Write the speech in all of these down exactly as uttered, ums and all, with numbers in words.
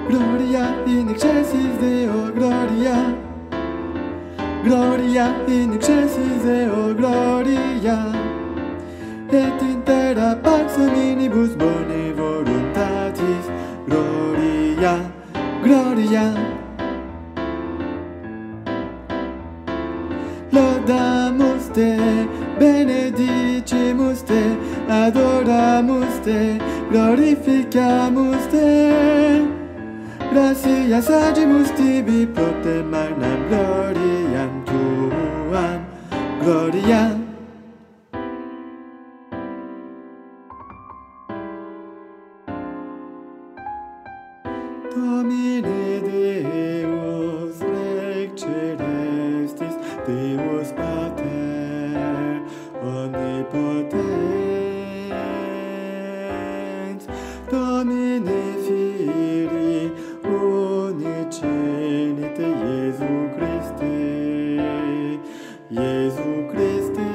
Gloria in excelsis Deo, Gloria. Gloria in excelsis Deo, Gloria. Et intera pax hominibus bone voluntatis, Gloria, Gloria. Laudamus te, benedicimus te, adoramus te, glorificamus te. Gratias agimus tibi pro te magnam gloriam tuam, Gloria. Domine Deus Rex celestis, Deus Pater omnipotens, Domine Filii unicenite Iesu Christe, Iesu Christe,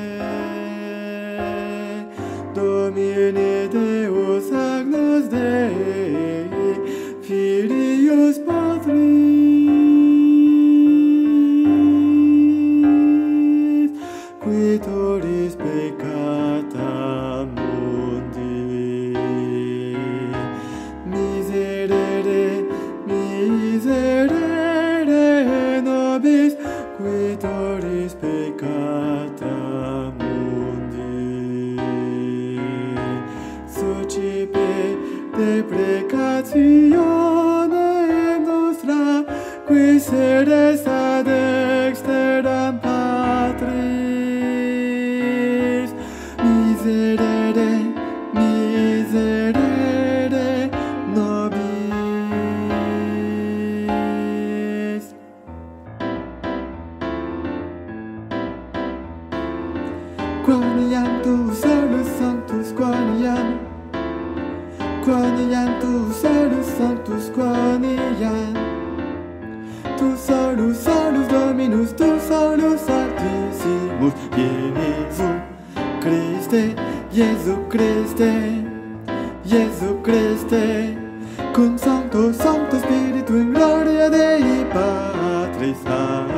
Domine Deus Agnus Dei, Filius Patris, qui tollis peccata mundi, miserere, miserere nobis, qui tollis peccata mundi, sucipe deprecationem nostra, qui sedes ad dexteram Patris, miserere, miserere nobis. Quoniam tu solus sanctus, quoniam, quoniam tu solus sanctus, quoniam, tu solus, solus Dominus, tu solus Altissimus, Iesu Christe, Iesu Christe, Iesu Christe, cum Sancto, Sancto Spiritu in gloria Dei Patris.